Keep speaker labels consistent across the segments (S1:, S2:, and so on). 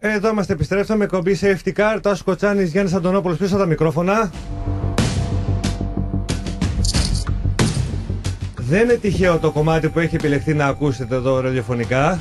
S1: Εδώ είμαστε, επιστρέψαμε. Κομπή Safety Car. Τάσος Κοτσάνης, Γιάννης Αντωνόπουλος πίσω από τα μικρόφωνα. Δεν είναι τυχαίο το κομμάτι που έχει επιλεχθεί να ακούσετε εδώ ραδιοφωνικά.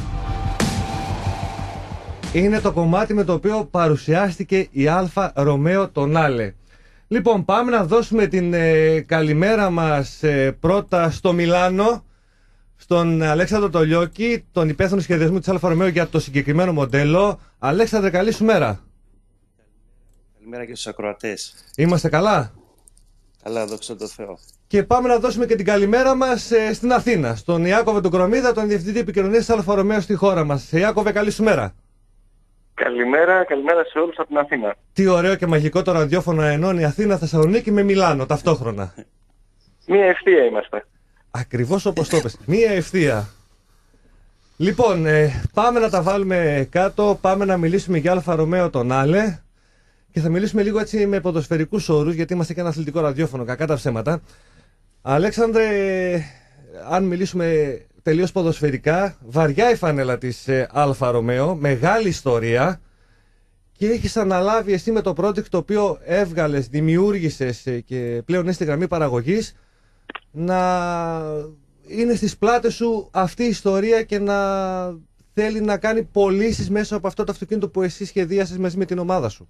S1: Είναι το κομμάτι με το οποίο παρουσιάστηκε η Αλφα Ρωμαίο Τονάλε. Λοιπόν, πάμε να δώσουμε την καλημέρα μας πρώτα στο Μιλάνο, στον Αλέξανδρο Τολιόκη, τον υπεύθυνο σχεδιασμού της Αλφα Ρωμαίο για το συγκεκριμένο μοντέλο. Αλέξανδρε, καλή σου μέρα.
S2: Καλημέρα και στους ακροατές.
S1: Είμαστε καλά?
S2: Καλά, δόξα τω Θεώ.
S1: Και πάμε να δώσουμε και την καλημέρα μας στην Αθήνα, στον Ιάκωβο τον Κρομίδα, τον Διευθυντή Επικοινωνίας της Αλφα Ρωμαίο στη χώρα μας. Ιάκωβε, καλή σου μέρα.
S3: Καλημέρα σε όλους από την Αθήνα.
S1: Τι ωραίο και μαγικό το ραδιόφωνο ενώνει Αθήνα, Θεσσαλονίκη με Μιλάνο ταυτόχρονα.
S3: Μία ευθεία είμαστε.
S1: Ακριβώς όπως το πες. Μία ευθεία. Λοιπόν, πάμε να τα βάλουμε κάτω, πάμε να μιλήσουμε για Αλφα Ρωμαίο Τονάλε και θα μιλήσουμε λίγο έτσι με ποδοσφαιρικούς όρους, γιατί είμαστε και ένα αθλητικό ραδιόφωνο, κακά τα ψέματα. Αλέξανδρε, αν μιλήσουμε τελείως ποδοσφαιρικά, βαριά η φανέλα της Αλφα Ρωμαίο, μεγάλη ιστορία, και έχεις αναλάβει εσύ με το project το οποίο έβγαλες, δημιούργησες και πλέον είναι στη γραμμή παραγωγής, να είναι στις πλάτες σου αυτή η ιστορία και να θέλει να κάνει πωλήσεις μέσα από αυτό το αυτοκίνητο που εσύ σχεδίασες μαζί με την ομάδα σου.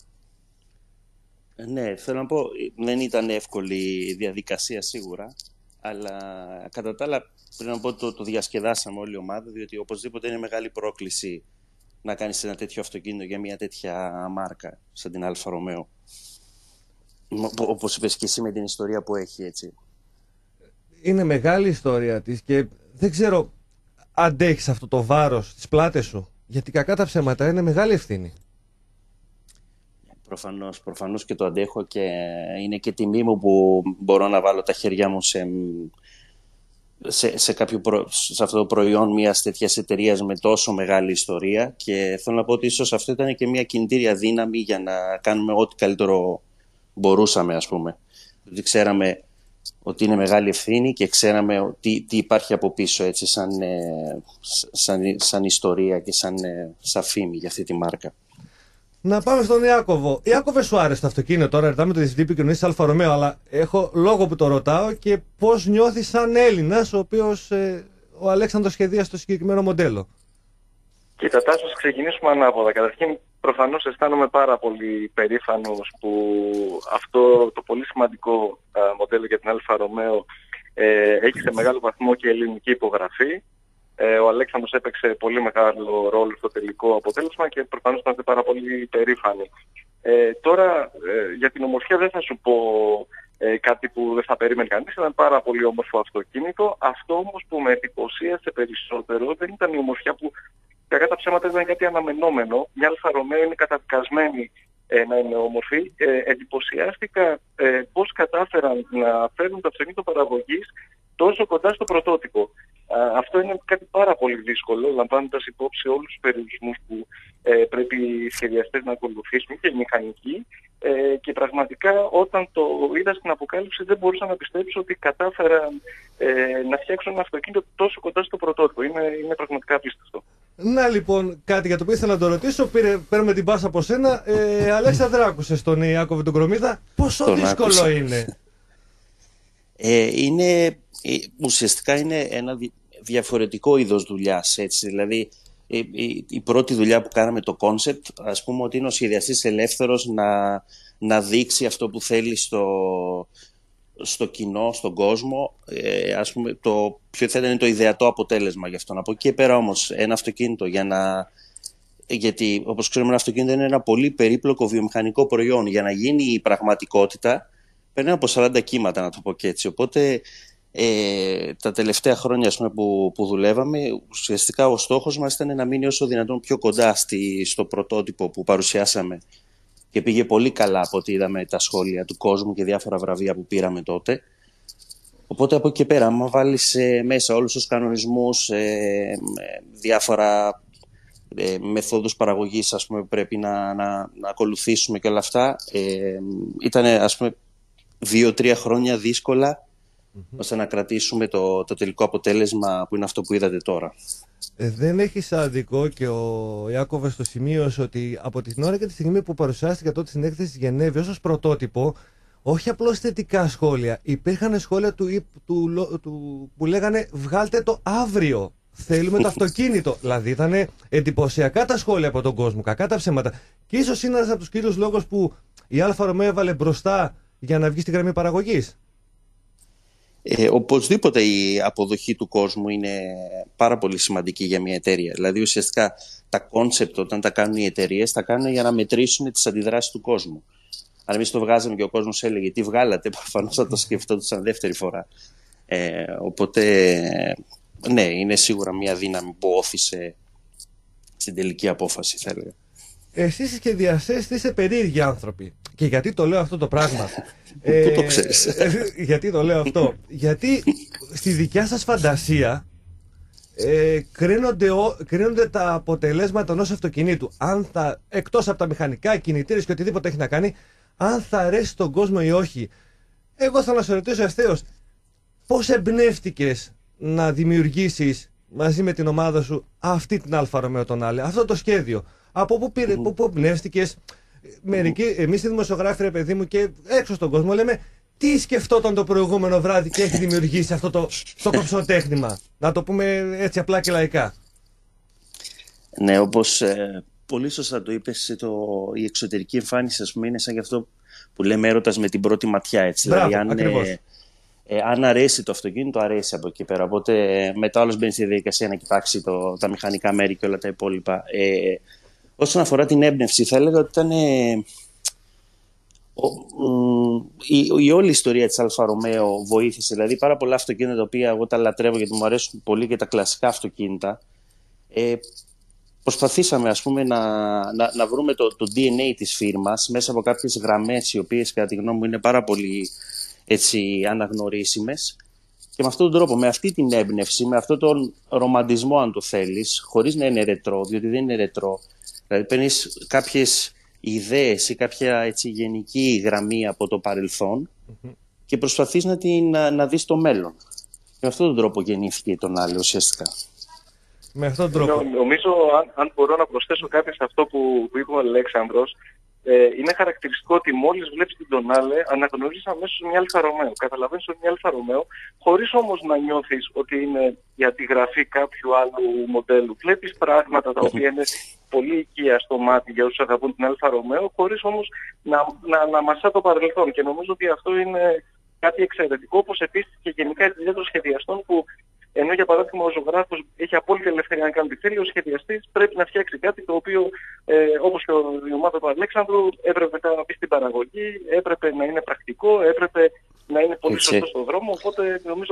S2: Ναι, θέλω να πω, δεν ήταν εύκολη η διαδικασία σίγουρα, αλλά κατά τα άλλα πρέπει να πω το διασκεδάσαμε όλη η ομάδα, διότι οπωσδήποτε είναι μεγάλη πρόκληση να κάνεις ένα τέτοιο αυτοκίνητο για μια τέτοια μάρκα σαν την Αλφα Ρωμαίο. Όπως είπες και εσύ, με την ιστορία που έχει, έτσι.
S1: Είναι μεγάλη η ιστορία της και δεν ξέρω, αντέχεις αυτό το βάρος στις πλάτες σου, γιατί κακά τα ψέματα είναι μεγάλη ευθύνη.
S2: Προφανώς και το αντέχω, και είναι και τιμή μου που μπορώ να βάλω τα χέρια μου σε αυτό το προϊόν μιας τέτοιας εταιρείας με τόσο μεγάλη ιστορία, και θέλω να πω ότι ίσως αυτό ήταν και μια κινητήρια δύναμη για να κάνουμε ό,τι καλύτερο μπορούσαμε, ας πούμε. ότι ξέραμε ότι είναι μεγάλη ευθύνη και ξέραμε τι υπάρχει από πίσω, έτσι, σαν ιστορία και σαν φήμη για αυτή τη μάρκα.
S1: Να πάμε στον Ιάκωβο. Ιάκωβε, σου άρεσε το αυτοκίνητο? Τώρα ρωτάμε το Διευθυντή Επικοινωνίας Αλφα Ρωμαίο, αλλά έχω λόγο που το ρωτάω και πώς νιώθεις σαν Έλληνας, ο οποίος ο Αλέξανδρος σχεδίασε το συγκεκριμένο μοντέλο.
S3: Κοίτα, Τάσο, ξεκινήσουμε ανάποδα. Καταρχήν, προφανώς αισθάνομαι πάρα πολύ περήφανος που αυτό το πολύ σημαντικό μοντέλο για την Αλφα Ρωμαίο έχει σε μεγάλο βαθμό και ελληνική υπογραφή. Ο Αλέξανδρος έπαιξε πολύ μεγάλο ρόλο στο τελικό αποτέλεσμα και προφανώς είμαστε πάρα πολύ περήφανοι. Τώρα, για την ομορφιά δεν θα σου πω κάτι που δεν θα περίμενε κανείς. Ήταν πάρα πολύ όμορφο αυτοκίνητο. Αυτό όμως που με εντυπωσίασε περισσότερο δεν ήταν η ομορφιά, που κακά τα ψέματα ήταν κάτι αναμενόμενο. Μια Αλφα Ρωμαίο είναι καταδικασμένη να είναι όμορφη. Εντυπωσιάστηκα πώς κατάφεραν να φέρουν το αυτοκίνητο παραγωγής τόσο κοντά στο πρωτότυπο. Αυτό είναι κάτι πάρα πολύ δύσκολο, λαμβάνοντας υπόψη όλους τους περιορισμούς που πρέπει οι σχεδιαστές να ακολουθήσουν και οι μηχανικοί, και πραγματικά όταν το είδα στην αποκάλυψη δεν μπορούσα να πιστέψω ότι κατάφεραν να φτιάξουν ένα αυτοκίνητο τόσο κοντά στο πρωτότυπο. Είναι πραγματικά απίστευτο.
S1: Να λοιπόν, κάτι για το οποίο ήθελα να το ρωτήσω, παίρνουμε την πάσα από σένα. Αλέξανδρε, άκουσες τον Ιάκωβο τον Κρομίδα? Πόσο δύσκολο είναι?
S2: Ουσιαστικά είναι ένα διαφορετικό είδος δουλειάς, έτσι. Δηλαδή η πρώτη δουλειά που κάναμε, το concept, ας πούμε ότι είναι ο σχεδιαστής ελεύθερος να δείξει αυτό που θέλει στο κοινό, στον κόσμο, ας πούμε, το ποιο θα ήταν το ιδεατό αποτέλεσμα γι' αυτό. Από εκεί και πέρα όμως ένα αυτοκίνητο γιατί όπως ξέρουμε ένα αυτοκίνητο είναι ένα πολύ περίπλοκο βιομηχανικό προϊόν, για να γίνει η πραγματικότητα περνάει από 40 κύματα, να το πω και έτσι. Οπότε τα τελευταία χρόνια, ας πούμε, που δουλεύαμε, ουσιαστικά ο στόχος μας ήταν να μείνει όσο δυνατόν πιο κοντά στο πρωτότυπο που παρουσιάσαμε, και πήγε πολύ καλά από ό,τι είδαμε τα σχόλια του κόσμου και διάφορα βραβεία που πήραμε τότε. Οπότε από εκεί και πέρα, άμα βάλεις μέσα όλους τους κανονισμούς, διάφορα μεθόδους παραγωγής, ας πούμε, που πρέπει να ακολουθήσουμε και όλα αυτά, ήταν, ας πούμε, 2-3 χρόνια δύσκολα ώστε να κρατήσουμε το τελικό αποτέλεσμα που είναι αυτό που είδατε τώρα.
S1: Δεν έχει άδικο και ο Ιάκωβας το σημείωσε ότι από την ώρα και τη στιγμή που παρουσιάστηκε τότε στην έκθεση της Γενέβης ως πρωτότυπο, όχι απλώς θετικά σχόλια, υπήρχαν σχόλια που λέγανε βγάλτε το αύριο, θέλουμε το αυτοκίνητο. Δηλαδή ήταν εντυπωσιακά τα σχόλια από τον κόσμο, κακά τα ψέματα. Και ίσως είναι ένας από τους κύριους λόγους που η Αλφα Ρωμαίο έβαλε μπροστά για να βγει στη γραμμή παραγωγής.
S2: Οπωσδήποτε η αποδοχή του κόσμου είναι πάρα πολύ σημαντική για μια εταιρεία. Δηλαδή ουσιαστικά τα κόνσεπτ όταν τα κάνουν οι εταιρείες τα κάνουν για να μετρήσουν τις αντιδράσεις του κόσμου. Αν εμείς το βγάζαμε και ο κόσμος έλεγε τι βγάλατε, προφανώς θα το σκεφτόντουσαν δεύτερη φορά. Οπότε ναι, είναι σίγουρα μια δύναμη που όθησε στην τελική απόφαση, θα έλεγα.
S1: Εσείς οι σχεδιαστές είστε περίεργοι άνθρωποι. Και γιατί το λέω αυτό το πράγμα?
S2: Πού το ξέρεις?
S1: Γιατί το λέω αυτό? Γιατί στη δικιά σας φαντασία κρίνονται τα αποτελέσματα ενός αυτοκινήτου. Εκτός από τα μηχανικά, κινητήρες και οτιδήποτε έχει να κάνει, αν θα αρέσει στον κόσμο ή όχι. Εγώ θα να σε ρωτήσω ευθέως, πώς εμπνεύτηκες να δημιουργήσεις μαζί με την ομάδα σου αυτή την Αλφα Ρωμαίο τον Άλε, αυτό το σχέδιο? Από πού εμπνεύστηκες? Εμείς οι δημοσιογράφοι, ρε παιδί μου, και έξω στον κόσμο λέμε τι σκεφτόταν το προηγούμενο βράδυ και έχει δημιουργήσει αυτό το κοψοτέχνημα. Να το πούμε έτσι απλά και λαϊκά.
S2: Ναι, όπως πολύ σωστά το είπες, η εξωτερική εμφάνιση, ας πούμε, είναι σαν γι' αυτό που λέμε έρωτας με την πρώτη ματιά. Έτσι.
S1: Μπράβο,
S2: δηλαδή, αν αρέσει το αυτοκίνητο, αρέσει από εκεί πέρα. Οπότε μετά όλος μπαίνει στη διαδικασία να κοιτάξει τα μηχανικά μέρη και όλα τα υπόλοιπα. Όσον αφορά την έμπνευση, θα έλεγα ότι ήταν η όλη ιστορία της Αλφα Ρωμαίο βοήθησε. Δηλαδή πάρα πολλά αυτοκίνητα τα οποία εγώ τα λατρεύω γιατί μου αρέσουν πολύ και τα κλασικά αυτοκίνητα. Προσπαθήσαμε, ας πούμε, να βρούμε το DNA της φίρμας μέσα από κάποιες γραμμές οι οποίες κατά τη γνώμη μου είναι πάρα πολύ έτσι, αναγνωρίσιμες. Και με αυτόν τον τρόπο, με αυτή την έμπνευση, με αυτόν τον ρομαντισμό αν το θέλεις, χωρίς να είναι ρετρό, διότι δεν είναι ρετρό. Δηλαδή παίρνεις κάποιες ιδέες ή κάποια έτσι, γενική γραμμή από το παρελθόν και προσπαθείς να δεις το μέλλον. Και με αυτόν τον τρόπο γεννήθηκε τον Άλε ουσιαστικά.
S1: Με αυτόν τον τρόπο.
S3: Νομίζω, αν μπορώ να προσθέσω κάτι σε αυτό που είπε ο Αλέξανδρος, είναι χαρακτηριστικό ότι μόλις βλέπεις την Τονάλε αναγνωρίζεις αμέσως μια Αλφα Ρωμαίο. Καταλαβαίνεις ότι μια Αλφα Ρωμαίο, χωρίς όμως να νιώθεις ότι είναι η αντιγραφή κάποιου άλλου μοντέλου. Βλέπεις πράγματα τα οποία είναι πολύ οικεία στο μάτι για όσους αγαπούν την Αλφα Ρωμαίο, χωρίς όμως να αναμασά το παρελθόν. Και νομίζω ότι αυτό είναι κάτι εξαιρετικό, όπως επίσης και γενικά η δουλειά των σχεδιαστών που. Ενώ για παράδειγμα ο ζωγράφος έχει απόλυτη ελευθερία να κάνει τι θέλει, ο σχεδιαστής πρέπει να φτιάξει κάτι το οποίο, όπως και η ομάδα του Αλέξανδρου, έπρεπε να πει στην παραγωγή, έπρεπε να είναι πρακτικό, έπρεπε να είναι πολύ σωστό στον δρόμο. Οπότε νομίζω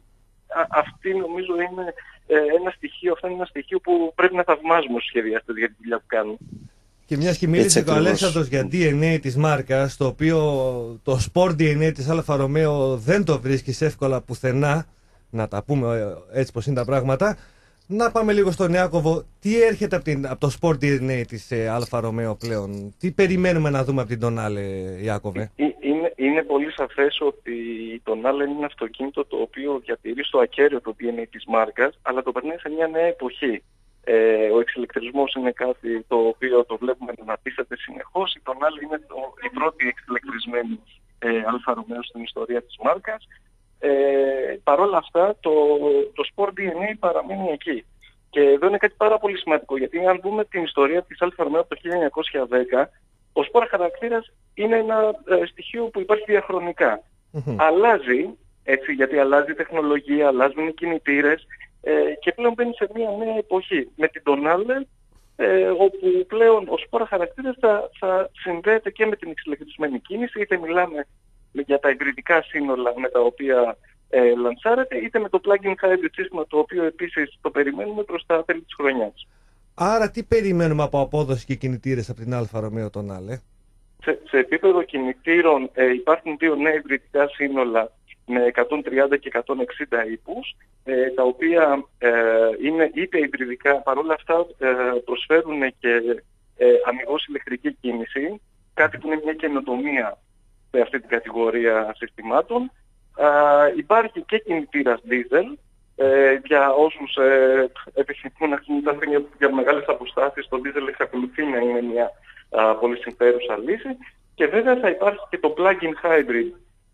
S3: είναι ένα στοιχείο, αυτό είναι ένα στοιχείο που πρέπει να θαυμάζουμε στους σχεδιαστές για τη δουλειά που κάνουν.
S1: Και μιας και μίλησε ο Αλέξανδρος για DNA της μάρκας, το οποίο το Sport DNA της Αλφα Ρωμαίο δεν το βρίσκεις εύκολα πουθενά. Να τα πούμε έτσι πως είναι τα πράγματα. Να πάμε λίγο στον Ιάκωβο. Τι έρχεται από το Sport DNA της Αλφα Ρωμαίο πλέον? Τι περιμένουμε να δούμε από την Τονάλε, Ιάκωβε?
S3: Είναι πολύ σαφές ότι η Τονάλε είναι ένα αυτοκίνητο το οποίο διατηρεί στο ακέραιο το DNA της μάρκας, αλλά το περνάει σε μια νέα εποχή. Ο εξελεκτρισμός είναι κάτι το οποίο το βλέπουμε να αναπτύσσεται συνεχώς. Η Τονάλε είναι η πρώτη εξελεκτρισμένη Αλφα Ρωμαίο στην ιστορία της μάρκας. Παρ' όλα αυτά το Sport DNA παραμένει εκεί. Και εδώ είναι κάτι πάρα πολύ σημαντικό, γιατί αν δούμε την ιστορία της Αλφα Ρωμαίο από το 1910, ο σπορ χαρακτήρας είναι ένα στοιχείο που υπάρχει διαχρονικά. Αλλάζει, έτσι, γιατί αλλάζει η τεχνολογία, αλλάζουν οι κινητήρες και πλέον μπαίνει σε μια νέα εποχή. Με την Τονάλε, όπου πλέον ο σπορ χαρακτήρας θα συνδέεται και με την εξελεκτρισμένη κίνηση, είτε μιλάμε για τα εγκριτικά σύνολα με τα οποία λανσάρεται, είτε με το plug-in hybrid σύστημα, το οποίο επίσης το περιμένουμε προς τα τέλη της χρονιάς.
S1: Άρα τι περιμένουμε από απόδοση και κινητήρες από την Αλφα Ρωμαίο τον Άλε?
S3: Σε επίπεδο κινητήρων υπάρχουν δύο νέα εγκριτικά σύνολα με 130 και 160 ύπους, τα οποία είναι είτε υβριδικά, παρόλα αυτά προσφέρουν και αμιγώς ηλεκτρική κίνηση, κάτι που είναι μια καινοτομία σε αυτή την κατηγορία συστημάτων, Υπάρχει και κινητήρας diesel, για όσους επιθυμούν να κινητοποιούν για μεγάλες αποστάσεις. Το diesel εξακολουθεί να είναι μια πολύ συμφέρουσα λύση. Και βέβαια θα υπάρχει και το plug-in hybrid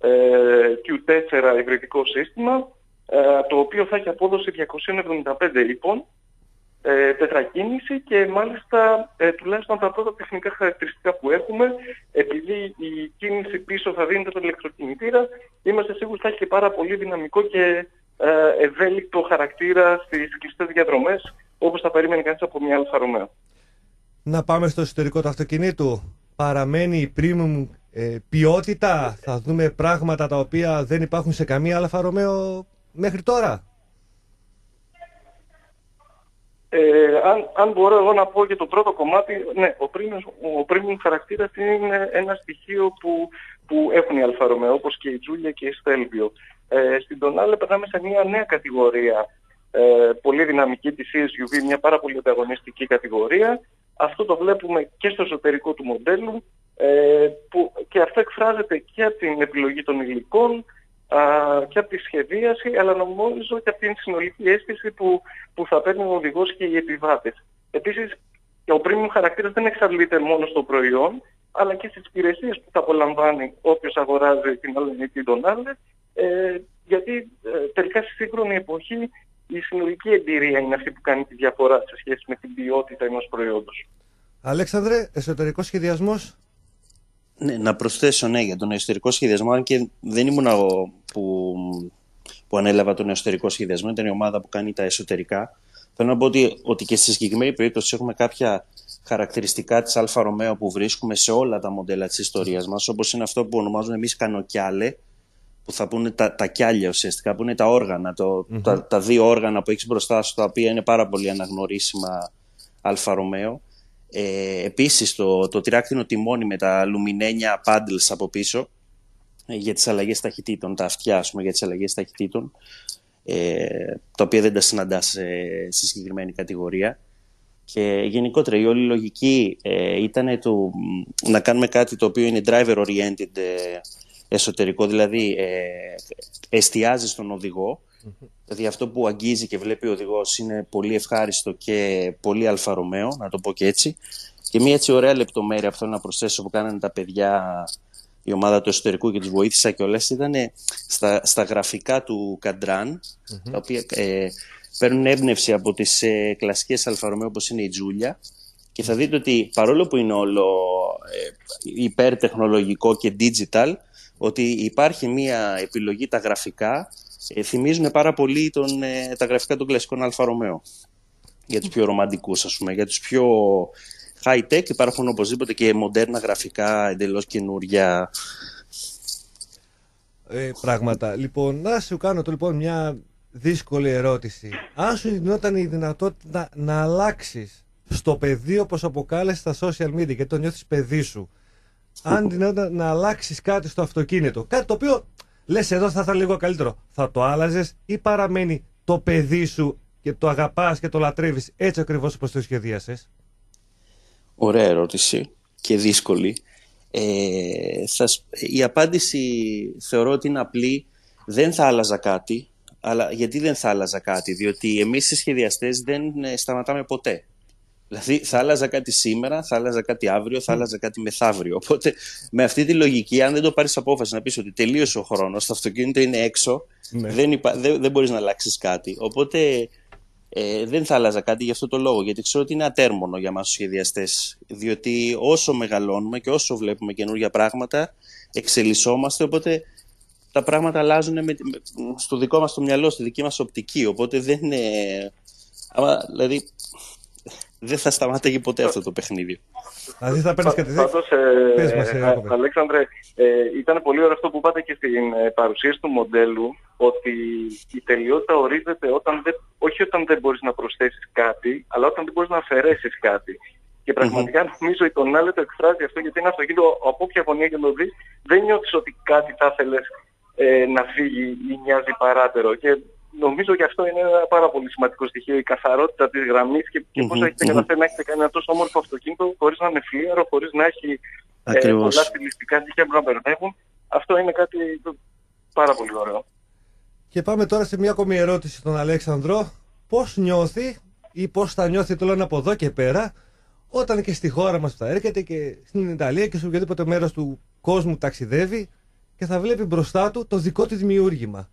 S3: Q4 υβριδικό σύστημα, το οποίο θα έχει απόδοση 275 ύπων, τετρακίνηση, και μάλιστα τουλάχιστον τα πρώτα τεχνικά χαρακτηριστικά που έχουμε, επειδή η κίνηση πίσω θα δίνεται τον ηλεκτροκινητήρα, είμαστε σίγουροι ότι θα έχει και πάρα πολύ δυναμικό και ευέλικτο χαρακτήρα στις κλειστές διαδρομές, όπως θα περίμενε κανείς από μια Αλφα Ρωμαίο.
S1: Να πάμε στο εσωτερικό του αυτοκινήτου. Παραμένει η premium ποιότητα. Θα δούμε πράγματα τα οποία δεν υπάρχουν σε καμία Αλφα Ρωμαίο μέχρι τώρα.
S3: Αν μπορώ εγώ να πω για το πρώτο κομμάτι, ναι, ο premium χαρακτήρας είναι ένα στοιχείο που έχουν οι Αλφα Ρωμαίο, όπως και η Giulia και η Stelvio. Στην Tonale περνάμε σε μια νέα κατηγορία, πολύ δυναμική της CSUV, μια πάρα πολύ ανταγωνιστική κατηγορία. Αυτό το βλέπουμε και στο εσωτερικό του μοντέλου, και αυτό εκφράζεται και από την επιλογή των υλικών και από τη σχεδίαση, αλλά νομίζω και από την συνολική αίσθηση που θα παίρνει ο οδηγός και οι επιβάτες. Επίσης, ο premium χαρακτήρας δεν εξαντλείται μόνο στο προϊόν, αλλά και στις υπηρεσίες που θα απολαμβάνει όποιος αγοράζει την ελληνική Tonale, γιατί τελικά στη σύγχρονη εποχή η συνολική εμπειρία είναι αυτή που κάνει τη διαφορά σε σχέση με την ποιότητα ενός προϊόντος.
S1: Αλέξανδρε, εσωτερικός σχεδιασμός.
S2: Ναι, να προσθέσω, ναι, για τον εσωτερικό σχεδιασμό, αν και δεν ήμουν εγώ που ανέλαβα τον εσωτερικό σχεδιασμό, ήταν η ομάδα που κάνει τα εσωτερικά. Θέλω να πω ότι και στη συγκεκριμένη περίπτωση έχουμε κάποια χαρακτηριστικά της Αλφα Ρωμαίο που βρίσκουμε σε όλα τα μοντέλα της ιστορίας μας, όπως είναι αυτό που ονομάζουμε εμείς κανοκιάλε, που θα πούνε τα κιάλια ουσιαστικά, που είναι τα όργανα, τα δύο όργανα που έχεις μπροστά σου, τα οποία είναι πάρα πολύ αναγνωρίσιμα Αλφα Ρωμαίο. Επίσης το τριάκτηνο τιμόνι με τα λουμινένια paddles από πίσω για τις αλλαγές ταχυτήτων, τα αυτιά για τις αλλαγές ταχυτήτων, τα οποία δεν τα συναντάς στη συγκεκριμένη κατηγορία. Και γενικότερα η όλη λογική ήταν να κάνουμε κάτι το οποίο είναι driver oriented εσωτερικό, δηλαδή εστιάζει στον οδηγό. Δηλαδή αυτό που αγγίζει και βλέπει ο οδηγός είναι πολύ ευχάριστο και πολύ Αλφα Ρωμαίο, να το πω και έτσι. Και μια έτσι ωραία λεπτομέρεια που θέλω να προσθέσω που κάνανε τα παιδιά, η ομάδα του εσωτερικού, και τους βοήθησα κιόλας, ήταν στα γραφικά του Cadran, τα οποία παίρνουν έμπνευση από τις κλασικές Αλφα Ρωμαίο όπως είναι η Giulia, και θα δείτε ότι παρόλο που είναι όλο υπερτεχνολογικό και digital, ότι υπάρχει μια επιλογή, τα γραφικά θυμίζουν πάρα πολύ τα γραφικά των κλασικών Αλφα Ρωμαίο. Για τους πιο ρομαντικούς, ας πούμε. Για τους πιο high-tech υπάρχουν οπωσδήποτε και μοντέρνα γραφικά, εντελώς καινούρια.
S1: Πράγματα. Λοιπόν, να σου κάνω λοιπόν μια δύσκολη ερώτηση. Αν σου δινόταν η δυνατότητα να αλλάξεις στο πεδίο, όπως αποκάλεσε στα social media, γιατί το νιώθεις παιδί σου, αν δινόταν να αλλάξεις κάτι στο αυτοκίνητο, κάτι το οποίο λες εδώ θα ήταν λίγο καλύτερο, θα το άλλαζες ή παραμένει το παιδί σου και το αγαπάς και το λατρεύεις έτσι ακριβώς όπως το σχεδίασες?
S2: Ωραία ερώτηση και δύσκολη. Η απάντηση θεωρώ ότι είναι απλή. Δεν θα άλλαζα κάτι. Αλλά γιατί δεν θα άλλαζα κάτι? Διότι εμείς οι σχεδιαστές δεν σταματάμε ποτέ. Δηλαδή θα άλλαζα κάτι σήμερα, θα άλλαζα κάτι αύριο, θα άλλαζα κάτι μεθαύριο. Οπότε με αυτή τη λογική, αν δεν το πάρεις απόφαση να πεις ότι τελείωσε ο χρόνος, το αυτοκίνητο είναι έξω, δεν μπορείς να αλλάξεις κάτι. Οπότε δεν θα άλλαζα κάτι για αυτό το λόγο, γιατί ξέρω ότι είναι ατέρμονο για μας τους σχεδιαστές. Διότι όσο μεγαλώνουμε και όσο βλέπουμε καινούργια πράγματα, εξελισσόμαστε, οπότε τα πράγματα αλλάζουν στο δικό μας το μυαλό, στη δική μας οπτική. Οπότε δεν είναι. Δηλαδή, δεν θα σταμάταγε ποτέ αυτό το παιχνίδι.
S1: Δηλαδή θα παίρνεις κάτι
S3: Πάντως, Αλέξανδρε, ήταν πολύ ωραίο αυτό που είπατε και στην παρουσίαση του μοντέλου, ότι η τελειότητα ορίζεται όχι όταν δεν μπορείς να προσθέσεις κάτι, αλλά όταν δεν μπορείς να αφαιρέσεις κάτι. Και πραγματικά νομίζω η Tonale το εκφράζει αυτό, γιατί είναι αυτοκίνητο από όποια γωνία και το δεις, δεν νιώθεις ότι κάτι θα ήθελες να φύγει ή μοιάζει παράτερο. Και νομίζω γι' αυτό είναι ένα πάρα πολύ σημαντικό στοιχείο, η καθαρότητα της γραμμής και πώς έχετε καταφέρει να έχετε κάνει ένα τόσο όμορφο αυτοκίνητο χωρίς να είναι φλίαρο, χωρίς να έχει πολλά στιλιστικά στοιχεία που να μπερδεύουν. Αυτό είναι κάτι πάρα πολύ ωραίο.
S1: Και πάμε τώρα σε μια ακόμη ερώτηση στον Αλέξανδρο. Πώς νιώθει ή πώς θα νιώθει το λένε από εδώ και πέρα, όταν και στη χώρα μας θα έρχεται και στην Ιταλία και σε οποιοδήποτε μέρος του κόσμου ταξιδεύει και θα βλέπει μπροστά του το δικό του δημιούργημα?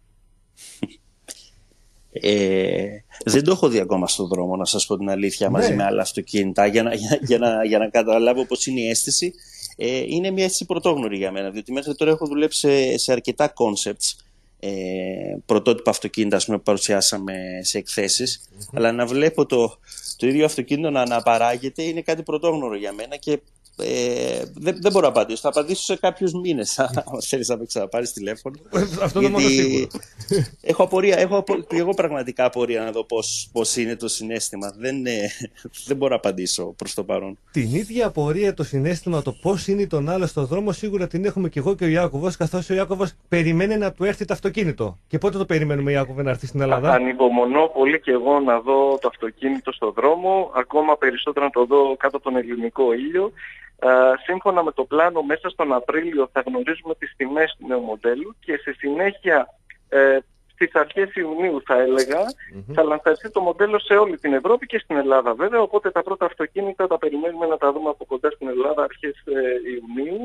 S2: Δεν το έχω δει ακόμα στον δρόμο, να σας πω την αλήθεια, μαζί με άλλα αυτοκίνητα, για να καταλάβω πώς είναι η αίσθηση. Είναι μια αίσθηση πρωτόγνωρη για μένα, διότι μέχρι τώρα έχω δουλέψει σε αρκετά concepts, πρωτότυπα αυτοκίνητα, ας πούμε, που παρουσιάσαμε σε εκθέσεις, αλλά να βλέπω το ίδιο αυτοκίνητο να αναπαράγεται είναι κάτι πρωτόγνωρο για μένα και δεν μπορώ να απαντήσω. Θα απαντήσω σε κάποιους μήνες, αν θέλεις να με ξαναπάρεις τηλέφωνο.
S1: Αυτό είναι μόνο σίγουρο.
S2: Έχω απορία, εγώ πραγματικά απορία να δω πώς είναι το συναίσθημα. Δεν μπορώ να απαντήσω προς το παρόν.
S1: Την ίδια απορία, το συναίσθημα, το πώς είναι τον άλλο στον δρόμο, σίγουρα την έχουμε και εγώ και ο Ιάκωβος, καθώς ο Ιάκωβος περιμένει να του έρθει το αυτοκίνητο. Και πότε το περιμένουμε, Ιάκωβε, να έρθει στην Ελλάδα?
S3: Ανυπομονώ πολύ και εγώ να δω το αυτοκίνητο στον δρόμο, ακόμα περισσότερο να το δω κάτω από τον ελληνικό ήλιο. Σύμφωνα με το πλάνο, μέσα στον Απρίλιο θα γνωρίζουμε τις τιμές του νέου μοντέλου και στη συνέχεια στις αρχές Ιουνίου θα έλεγα θα λανσαριστεί το μοντέλο σε όλη την Ευρώπη και στην Ελλάδα βέβαια, οπότε τα πρώτα αυτοκίνητα τα περιμένουμε να τα δούμε από κοντά στην Ελλάδα αρχές Ιουνίου.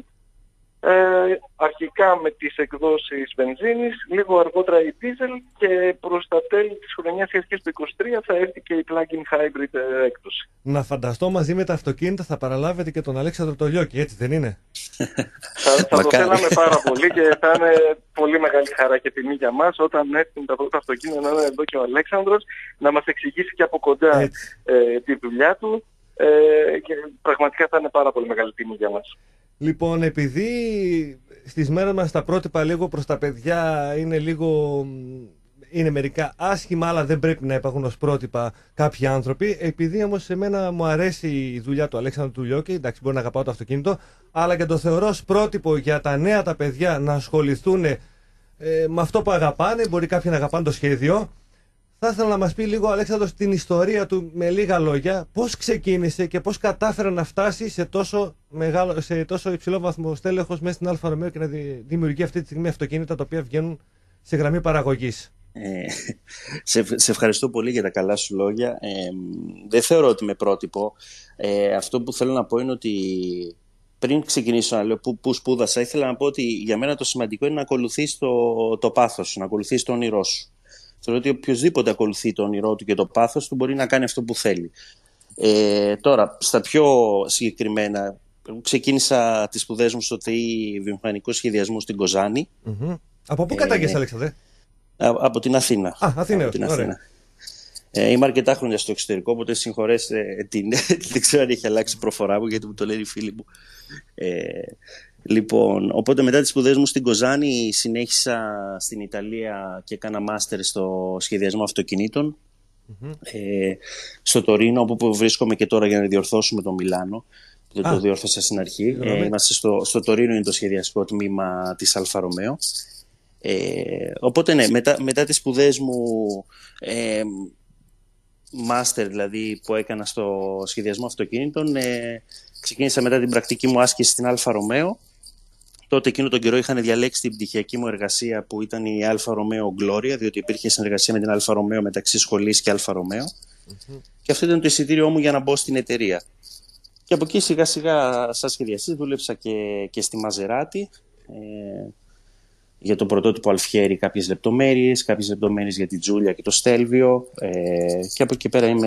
S3: Αρχικά με τις εκδόσεις βενζίνης, λίγο αργότερα η diesel και προς τα τέλη της χρονιάς και αρχές του 2023 θα έρθει και η plug-in hybrid έκδοση.
S1: Να φανταστώ μαζί με τα αυτοκίνητα θα παραλάβετε και τον Αλέξανδρο Τολιόκη, έτσι δεν είναι?
S3: Θα το θέλαμε πάρα πολύ και θα είναι πολύ μεγάλη χαρά και τιμή για μας όταν έρθουν τα πρώτα αυτοκίνητα να είναι εδώ και ο Αλέξανδρος να μας εξηγήσει και από κοντά τη δουλειά του και πραγματικά θα είναι πάρα πολύ μεγάλη τιμή για μας.
S1: Λοιπόν, επειδή στις μέρες μας τα πρότυπα λίγο προς τα παιδιά είναι μερικά άσχημα, αλλά δεν πρέπει να υπάρχουν ως πρότυπα κάποιοι άνθρωποι. Επειδή όμως σε μένα μου αρέσει η δουλειά του Αλέξανδρου Τολιόκη, εντάξει, μπορεί να αγαπάω το αυτοκίνητο, αλλά και το θεωρώ ως πρότυπο για τα νέα τα παιδιά να ασχοληθούν με αυτό που αγαπάνε. Μπορεί κάποιοι να αγαπάνε το σχέδιο. Θα ήθελα να μας πει λίγο, Αλέξανδρος, την ιστορία του με λίγα λόγια. Πώς ξεκίνησε και πώς κατάφερε να φτάσει σε τόσο υψηλό βαθμό στέλεχος μέσα στην Αλφα Ρωμαίο και να δημιουργεί αυτή τη στιγμή αυτοκίνητα τα οποία βγαίνουν σε γραμμή παραγωγής?
S2: Σε ευχαριστώ πολύ για τα καλά σου λόγια. Δεν θεωρώ ότι είμαι πρότυπο. Αυτό που θέλω να πω είναι ότι πριν ξεκινήσω να λέω που σπούδασα, ήθελα να πω ότι για μένα το σημαντικό είναι να ακολουθείς το πάθος σου, να ακολουθείς το όνειρό σου. Θεωρώ ότι οποιοδήποτε ακολουθεί το όνειρό του και το πάθος του μπορεί να κάνει αυτό που θέλει. Τώρα, στα πιο συγκεκριμένα, ξεκίνησα τις σπουδές μου στο ΤΕΙ βιομηχανικού σχεδιασμού στην Κοζάνη.
S1: Από πού κατάγεσαι, Αλέξανδρε?
S2: Από την Αθήνα.
S1: Αθηναίος, ωραία.
S2: Είμαι αρκετά χρόνια στο εξωτερικό, οπότε συγχωρέστε δεν ξέρω αν έχει αλλάξει η προφορά μου, γιατί μου το λένε οι φίλοι μου. Λοιπόν, οπότε μετά τις σπουδές μου στην Κοζάνη συνέχισα στην Ιταλία και έκανα μάστερ στο σχεδιασμό αυτοκινήτων στο Τωρίνο, όπου βρίσκομαι και τώρα για να διορθώσουμε το Μιλάνο. Δεν το διόρθωσα στην αρχή. Είμαστε στο Τωρίνο, είναι το σχεδιαστικό τμήμα της Αλφα Ρωμαίο. Οπότε ναι, μετά τις σπουδές μου μάστερ δηλαδή που έκανα στο σχεδιασμό αυτοκινήτων, ξεκίνησα μετά την πρακτική μου άσκηση στην Αλφα Ρωμαίο. Τότε εκείνο τον καιρό είχαν διαλέξει την πτυχιακή μου εργασία που ήταν η Αλφα Ρωμαίο Gloria, διότι υπήρχε συνεργασία με την Αλφα Ρωμαίο μεταξύ σχολής και Αλφα Ρωμαίο. Και αυτό ήταν το εισιτήριό μου για να μπω στην εταιρεία. Και από εκεί σιγά σιγά σαν σχεδιαστής δούλεψα και στη Μαζεράτη για το πρωτότυπο Αλφιέρι κάποιες λεπτομέρειες για την Τζούλια και το Στέλβιο και από εκεί πέρα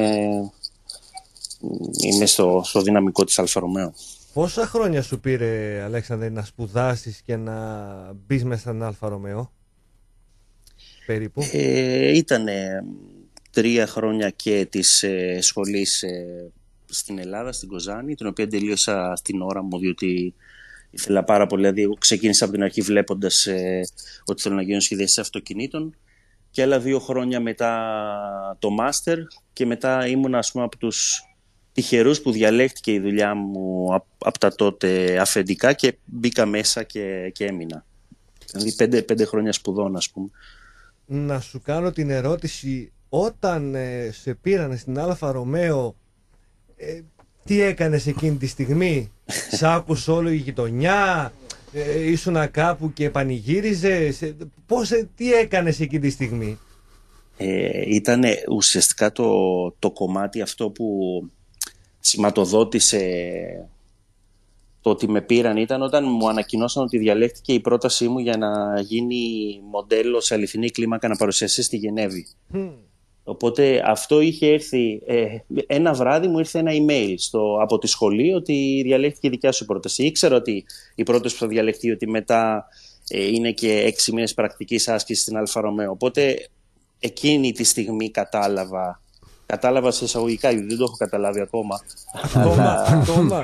S2: είμαι στο δυναμικό της Αλφα Ρωμαίο.
S1: Πόσα χρόνια σου πήρε, Αλέξανδρε, να σπουδάσεις και να μπεις μέσα στην Αλφα Ρωμαίο, περίπου?
S2: Ήτανε 3 χρόνια και της σχολής στην Ελλάδα, στην Κοζάνη, την οποία τελείωσα στην ώρα μου, διότι ήθελα πάρα πολύ. Δηλαδή, εγώ ξεκίνησα από την αρχή βλέποντας ότι θέλω να γίνω σχεδιαστής αυτοκινήτων, και άλλα 2 χρόνια μετά το μάστερ, και μετά ήμουν, ας πούμε, από τους τυχερούς που διαλέχτηκε η δουλειά μου από τα τότε αφεντικά και μπήκα μέσα και έμεινα. Δηλαδή 5 χρόνια σπουδών, ας πούμε.
S1: Να σου κάνω την ερώτηση, όταν σε πήρανε στην Αλφα Ρωμαίο, τι έκανες εκείνη τη στιγμή? Σ' άκουσε όλη η γειτονιά? ήσουνα κάπου και πανηγύριζες? Τι έκανες εκείνη τη στιγμή?
S2: Ήταν ουσιαστικά το κομμάτι αυτό που σηματοδότησε το ότι με πήραν, ήταν όταν μου ανακοινώσαν ότι διαλέχθηκε η πρότασή μου για να γίνει μοντέλο σε αληθινή κλίμακα να παρουσιαστεί στη Γενέβη. Οπότε αυτό είχε έρθει, ένα βράδυ μου ήρθε ένα email από τη σχολή ότι διαλέχθηκε η δικιά σου πρόταση. Ήξερα ότι η πρόταση που θα διαλεχθεί, ότι μετά είναι και 6 μήνες πρακτικής άσκησης στην Αλφα Ρωμαίο. Οπότε εκείνη τη στιγμή κατάλαβα σε εισαγωγικά, γιατί δεν το έχω καταλάβει ακόμα.
S1: Ακόμα.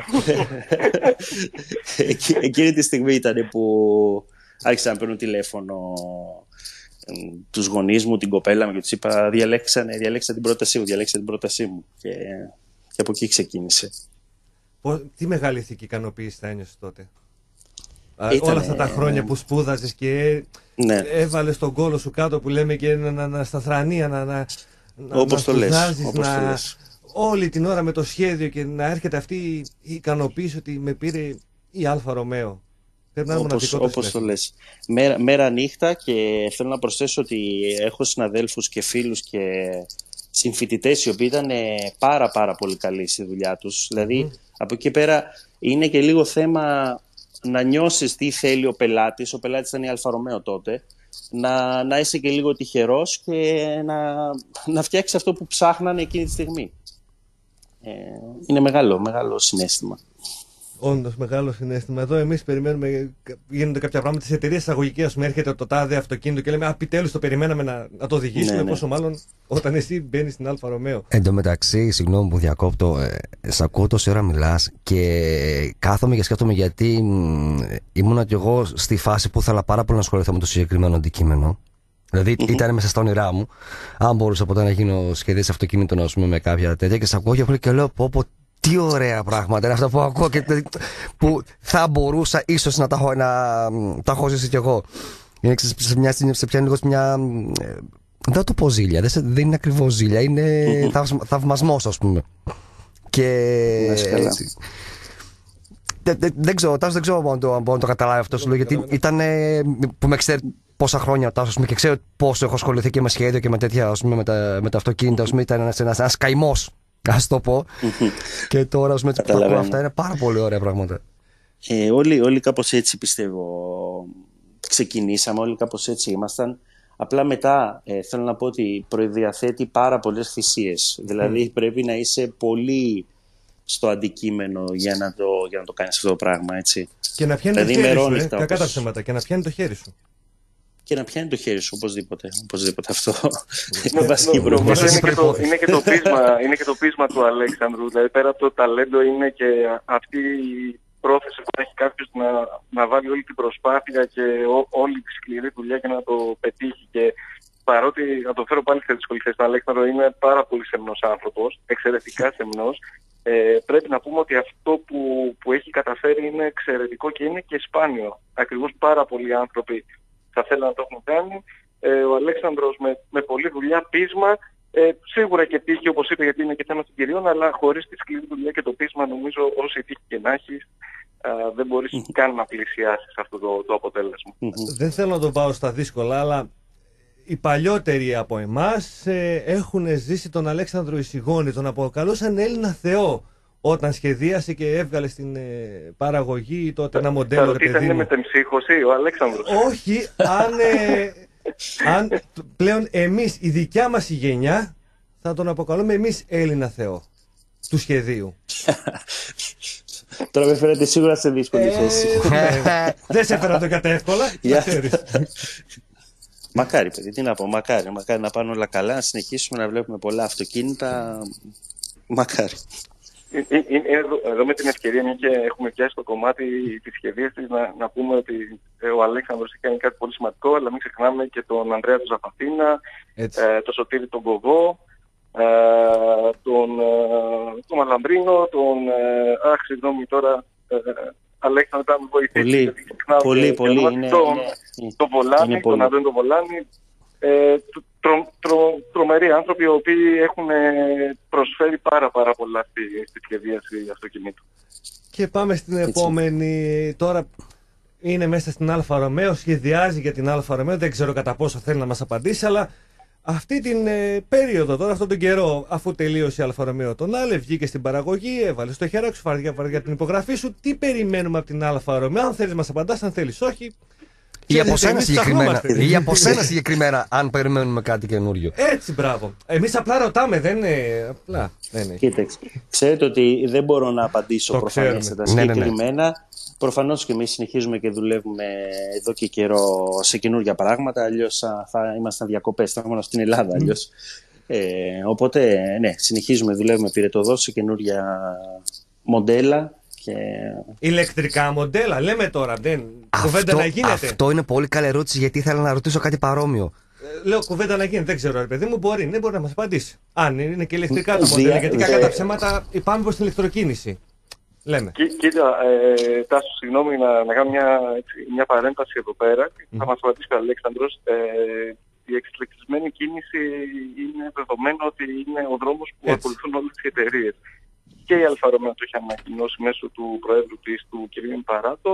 S2: Εκείνη τη στιγμή ήταν που άρχισα να παίρνω τηλέφωνο τους γονείς μου, την κοπέλα μου, και τους είπα διαλέξα την πρότασή μου, και από εκεί ξεκίνησε.
S1: Τι μεγάλη ηθική ικανοποίηση θα ένιωσες τότε? Όλα αυτά τα χρόνια που σπούδαζες και έβαλες τον κόλο σου κάτω, που λέμε, και στα θρανία
S2: όπως το λες.
S1: Όλη την ώρα με το σχέδιο, και να έρχεται αυτή η ικανοποίηση ότι με πήρε η Αλφα Ρωμαίο.
S2: Όπως το λες. Μέρα νύχτα, και θέλω να προσθέσω ότι έχω συναδέλφους και φίλους και συμφοιτητές οι οποίοι ήταν πάρα πολύ καλοί στη δουλειά τους. Δηλαδή από εκεί πέρα είναι και λίγο θέμα να νιώσεις τι θέλει ο πελάτης. Ο πελάτης ήταν η Αλφα Ρωμαίο τότε. Να είσαι και λίγο τυχερός και να φτιάξεις αυτό που ψάχνανε εκείνη τη στιγμή. Είναι μεγάλο συναίσθημα.
S1: Όντως, μεγάλο συναίσθημα. Εδώ εμείς περιμένουμε, γίνονται κάποια πράγματα στις εταιρείες εισαγωγικές. Ας πούμε, έρχεται το τάδε αυτοκίνητο και λέμε επιτέλους το περιμέναμε να το οδηγήσουμε. Πόσο μάλλον όταν εσύ μπαίνεις στην Αλφα Ρωμαίο. Εν
S4: τω μεταξύ, συγγνώμη που διακόπτω, σ' ακούω τόση ώρα μιλάς και κάθομαι και σκέφτομαι, γιατί ήμουνα κι εγώ στη φάση που ήθελα πάρα πολύ να ασχοληθώ με το συγκεκριμένο αντικείμενο. Δηλαδή ήταν μέσα στα όνειρά μου. Αν μπορούσα ποτέ να γίνω σχεδίας αυτοκίνητων, ας πούμε, με κάποια τέτοια, και σ' ακούω και λέω πω τι ωραία πράγματα είναι αυτά που ακούω, και που θα μπορούσα ίσως να τα έχω ζήσει κι εγώ. Σε πιάνει λίγο μια... Δεν θα το πω ζήλια, δεν είναι ακριβώς ζήλια, είναι θαυμασμός, ας πούμε. Και... δεν ξέρω, Τάσο, δεν ξέρω αν μπορώ να το καταλάβει αυτό σου λέω, γιατί ήταν που με ξέρει πόσα χρόνια ο Τάσος, και ξέρω πόσο έχω ασχοληθεί και με σχέδιο και με τέτοια, ας πούμε, με τα αυτοκίνητα, ας πούμε, ήταν ένας καημός, ας το πω. Και τώρα, ας πούμε, που ακούω αυτά, είναι πάρα πολύ ωραία πράγματα.
S2: Όλοι κάπως έτσι, πιστεύω, ξεκινήσαμε, όλοι κάπως έτσι ήμασταν. Απλά μετά θέλω να πω ότι προδιαθέτει πάρα πολλές θυσίες. Δηλαδή πρέπει να είσαι πολύ στο αντικείμενο για να το κάνεις αυτό το πράγμα, έτσι.
S1: Και να πιάνει δηλαδή, το χέρι σου, κακά τα ψέματα, και να πιάνει το χέρι σου.
S2: Και να πιάνει το χέρι σου, οπωσδήποτε αυτό.
S3: Είναι και το πείσμα του Αλέξανδρου. Δηλαδή, πέρα από το ταλέντο, είναι και αυτή η πρόθεση που έχει κάποιος να βάλει όλη την προσπάθεια και όλη τη σκληρή δουλειά και να το πετύχει. Και παρότι, να το φέρω πάλι σε δύσκολη θέση, τον Αλέξανδρο είναι πάρα πολύ σεμνός άνθρωπος, εξαιρετικά σεμνός. Πρέπει να πούμε ότι αυτό που έχει καταφέρει είναι εξαιρετικό και είναι και σπάνιο. Ακριβώς πάρα πολλοί άνθρωποι θα θέλουν να το έχουν κάνει. Ο Αλέξανδρος με πολλή δουλειά, πείσμα, σίγουρα και τύχη, όπως είπε, γιατί είναι και θέμα συγκυριών, αλλά χωρίς τη σκληρή δουλειά και το πείσμα, νομίζω όση τύχη και να έχεις, δεν μπορείς καν να πλησιάσεις αυτό το αποτέλεσμα.
S1: Δεν θέλω να το πάω στα δύσκολα, αλλά οι παλιότεροι από εμάς έχουν ζήσει τον Αλέξανδρο Ισηγώνη, τον αποκαλούσαν Έλληνα Θεό, όταν σχεδίασε και έβγαλε στην παραγωγή τότε ένα μοντέλο.
S3: Δεν είναι μετεμψύχωση ο Αλέξανδρος?
S1: Όχι, αν πλέον εμείς, η δικιά μας η γενιά, θα τον αποκαλούμε εμείς Έλληνα Θεό του σχεδίου.
S2: Τώρα με φέρετε σίγουρα σε δύσκολη θέση.
S1: Δεν σε έφερα το κατά εύκολα.
S2: Μακάρι, παιδί, τι να πω, μακάρι να πάνε όλα καλά, να συνεχίσουμε να βλέπουμε πολλά αυτοκίνητα. Μακάρι.
S3: Εδώ με την ευκαιρία, μια και έχουμε πιάσει το κομμάτι της σχεδίασης, να πούμε ότι ο Αλέξανδρος έχει κάνει κάτι πολύ σημαντικό, αλλά μην ξεχνάμε και τον Ανδρέα του Ζαπαθίνα, τον Σωτήρη τον Κογό, τον Μαλαμπρίνο, συγγνώμη τώρα, Αλέξανδρο, θα με βοηθήσει.
S2: Πολύ.
S3: Το Βολάνι, τον Αντώνη τον Βολάνι. Τρομεροί άνθρωποι οι οποίοι έχουν προσφέρει πάρα πολλά στη σχεδίαση αυτοκινήτου.
S1: Και πάμε στην επόμενη. Τώρα είναι μέσα στην Αλφα Ρωμαίο, σχεδιάζει για την Αλφα Ρωμαίο. Δεν ξέρω κατά πόσο θέλει να μας απαντήσει, αλλά αυτή την περίοδο, τώρα, αυτόν τον καιρό, αφού τελείωσε η Αλφα Ρωμαίο τον Άλε, βγήκε στην παραγωγή, έβαλε στο χεράκι σου, βαριά την υπογραφή σου. Τι περιμένουμε από την Αλφα Ρωμαίο? Αν θέλεις μας απαντάς, αν θέλεις όχι.
S4: Ή από σένα συγκεκριμένα, αν περιμένουμε κάτι καινούριο.
S1: Έτσι, μπράβο. Εμείς απλά ρωτάμε, δεν είναι. Απλά.
S2: Κοίταξε. Ξέρετε ότι δεν μπορώ να απαντήσω προφανέστατα συγκεκριμένα. Προφανώς και εμείς συνεχίζουμε και δουλεύουμε εδώ και καιρό σε καινούργια πράγματα. Αλλιώς θα ήμασταν διακοπές, θα ήμασταν στην Ελλάδα αλλιώς. Οπότε, ναι, συνεχίζουμε, δουλεύουμε πυρετοδός σε καινούργια μοντέλα. Και...
S1: ηλεκτρικά μοντέλα, λέμε τώρα. Κουβέντα να γίνεται.
S4: Αυτό είναι πολύ καλή ερώτηση, γιατί ήθελα να ρωτήσω κάτι παρόμοιο.
S1: Λέω κουβέντα να γίνεται, δεν ξέρω, ρε παιδί μου, μπορεί να μας απαντήσει. Αν είναι και ηλεκτρικά τα μοντέλα, γιατί κακά τα ψέματα πάμε προς την ηλεκτροκίνηση. Λέμε.
S3: Κοίτα, Τάσο, συγγνώμη να κάνω μια παρέμβαση εδώ πέρα. Θα μας απαντήσει ο Αλέξανδρος. Η εξελεκτρισμένη κίνηση είναι δεδομένο ότι είναι ο δρόμος που ακολουθούν όλες τις εταιρείες. Και η Αλφα Ρωμαίο το έχει ανακοινώσει μέσω του Προέδρου της, του κ. Παράτο.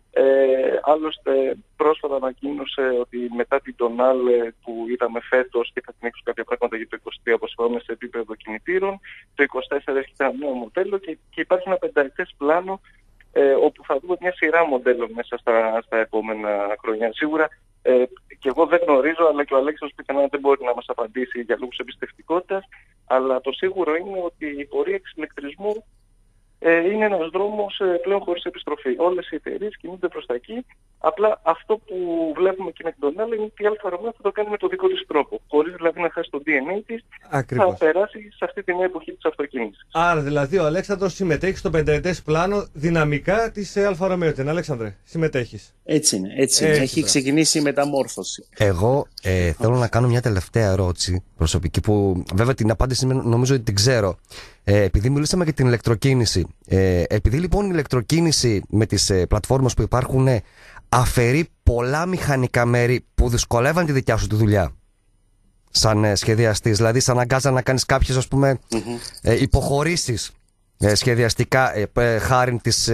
S3: Άλλωστε, πρόσφατα ανακοίνωσε ότι μετά την Τονάλε που είδαμε φέτος και θα συνεχίσουν κάποια πράγματα για το 23, όπως είπαμε, σε επίπεδο κινητήρων, το 24 έρχεται ένα νέο μοντέλο και υπάρχει ένα πενταετές πλάνο όπου θα δούμε μια σειρά μοντέλων μέσα στα επόμενα χρόνια. Σίγουρα και εγώ δεν γνωρίζω, αλλά και ο Αλέξανδρος πιθανά δεν μπορεί να μας απαντήσει για λόγους εμπιστευτικότητας, αλλά το σίγουρο είναι ότι η πορεία εξηλεκτρισμού είναι ένας δρόμος πλέον χωρίς επιστροφή. Όλες οι εταιρείες κινούνται προς τα εκεί. Απλά αυτό που βλέπουμε και με την Τονάλε είναι ότι η Αλφα Ρωμαίο θα το κάνει με το δικό της τρόπο. Χωρίς δηλαδή να χάσει το DNA της, θα περάσει σε αυτή τη νέα εποχή της αυτοκίνησης.
S1: Άρα δηλαδή ο Αλέξανδρος συμμετέχει στο πενταετές πλάνο δυναμικά της Αλφα Ρωμαίο. Τι είναι, Αλέξανδρε, συμμετέχεις?
S2: Έτσι είναι. Έχει ξεκινήσει η μεταμόρφωση.
S4: Εγώ θέλω να κάνω μια τελευταία ερώτηση προσωπική, που βέβαια την απάντηση νομίζω ότι την ξέρω. Επειδή μιλήσαμε για την ηλεκτροκίνηση, επειδή λοιπόν η ηλεκτροκίνηση με τις πλατφόρμες που υπάρχουν αφαιρεί πολλά μηχανικά μέρη που δυσκολεύαν τη δικιά σου τη δουλειά σαν σχεδιαστής, δηλαδή σε αναγκάζαν να κάνεις κάποιες, ας πούμε, υποχωρήσεις σχεδιαστικά χάρη της,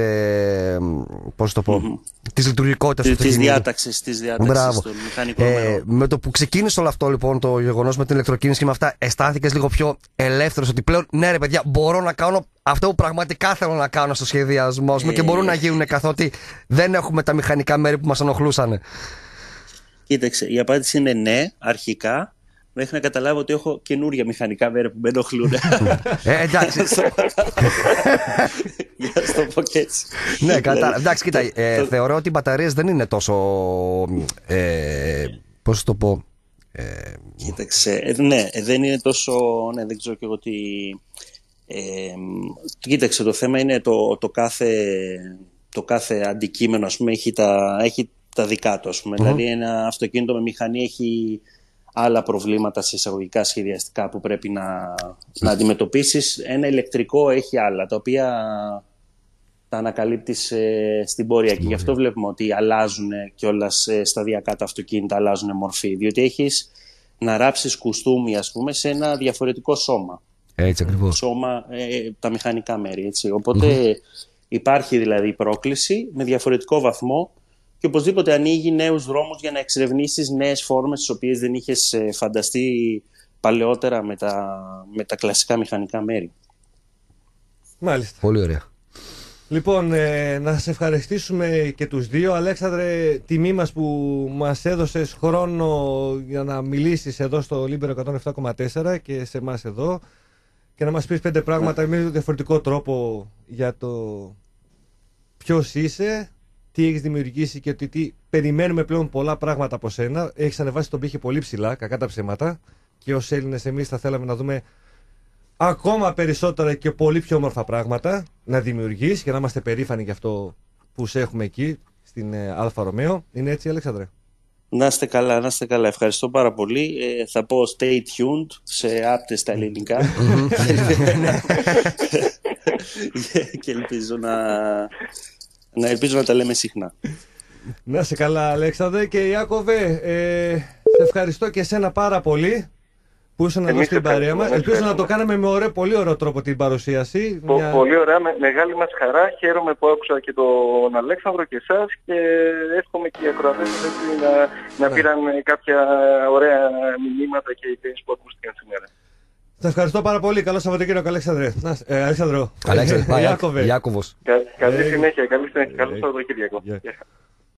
S4: πώς το πω, της λειτουργικότητας
S2: της διάταξης των μηχανικών μερών.
S4: Με το που ξεκίνησε όλο αυτό λοιπόν το γεγονός με την ηλεκτροκίνηση και με αυτά, αισθάνθηκες λίγο πιο ελεύθερος ότι πλέον ναι ρε παιδιά, μπορώ να κάνω αυτό που πραγματικά θέλω να κάνω στο σχεδιασμό μου και μπορούν να γίνουν, καθότι δεν έχουμε τα μηχανικά μέρη που μας ενοχλούσαν?
S2: Κοίταξε, η απάντηση είναι ναι, αρχικά. Μέχρι να καταλάβω ότι έχω καινούρια μηχανικά μέρη που με ενοχλούν.
S4: Εντάξει.
S2: Για να το πω και έτσι.
S4: Ναι, εντάξει, κοίτα, θεωρώ ότι οι μπαταρίες δεν είναι τόσο, πώς το πω...
S2: Κοίταξε, ναι, δεν είναι τόσο, ναι, δεν ξέρω και εγώ τι... Κοίταξε, το θέμα είναι το κάθε αντικείμενο, ας πούμε, έχει τα δικά του, ας πούμε. Δηλαδή ένα αυτοκίνητο με μηχανή έχει άλλα προβλήματα σε εισαγωγικά σχεδιαστικά που πρέπει να αντιμετωπίσεις. Ένα ηλεκτρικό έχει άλλα, τα οποία τα ανακαλύπτεις στην πορεία. Και γι' αυτό βλέπουμε ότι αλλάζουν κιόλας σταδιακά τα αυτοκίνητα, αλλάζουν μορφή. Διότι έχεις να ράψεις κουστούμι, ας πούμε, σε ένα διαφορετικό σώμα.
S4: Έτσι ακριβώς.
S2: Σώμα, τα μηχανικά μέρη, έτσι. Οπότε υπάρχει δηλαδή πρόκληση με διαφορετικό βαθμό. Και οπωσδήποτε ανοίγει νέους δρόμους για να εξερευνήσεις νέες φόρμες τις οποίες δεν είχες φανταστεί παλαιότερα με τα κλασικά μηχανικά μέρη.
S1: Μάλιστα.
S4: Πολύ ωραία.
S1: Λοιπόν, να σε ευχαριστήσουμε και τους δύο. Αλέξανδρε, τιμή μας που μας έδωσες χρόνο για να μιλήσεις εδώ στο Λίμπερο 107,4 και σε εμάς εδώ και να μας πεις 5 πράγματα με διαφορετικό τρόπο για το ποιος είσαι, τι έχεις δημιουργήσει και ότι τι περιμένουμε πλέον πολλά πράγματα από σένα. Έχεις ανεβάσει τον πύχη πολύ ψηλά, κακά τα ψέματα. Και ως Έλληνες εμείς θα θέλαμε να δούμε ακόμα περισσότερα και πολύ πιο όμορφα πράγματα να δημιουργείς και να είμαστε περήφανοι για αυτό που σε έχουμε εκεί στην Αλφα Ρωμαίο. Είναι έτσι, Αλέξανδρε?
S2: Να είστε καλά, να είστε καλά. Ευχαριστώ πάρα πολύ. Θα πω stay tuned σε άπτες στα ελληνικά. Και ελπίζω να τα λέμε συχνά.
S1: Να είσαι καλά, Αλέξανδρε. Και Ιάκωβε, σε ευχαριστώ και εσένα πάρα πολύ. που ήσουν εδώ στην παρέα μας. Ελπίζω να το κάναμε με πολύ ωραίο τρόπο την παρουσίαση.
S3: Πολύ ωραία, μεγάλη μας χαρά. Χαίρομαι που άκουσα και τον Αλέξανδρο και εσάς και εύχομαι και οι ακροατές να πήραν κάποια ωραία μηνύματα και ιδέες που ακούστηκαν σήμερα.
S1: Σας ευχαριστώ πάρα πολύ. Καλό Σαββατοκύριακο,
S4: Αλέξανδρο.
S1: Ιάκωβε.
S4: Ιάκωβος.
S3: Καλή συνέχεια, καλό Σαββατοκύριακο.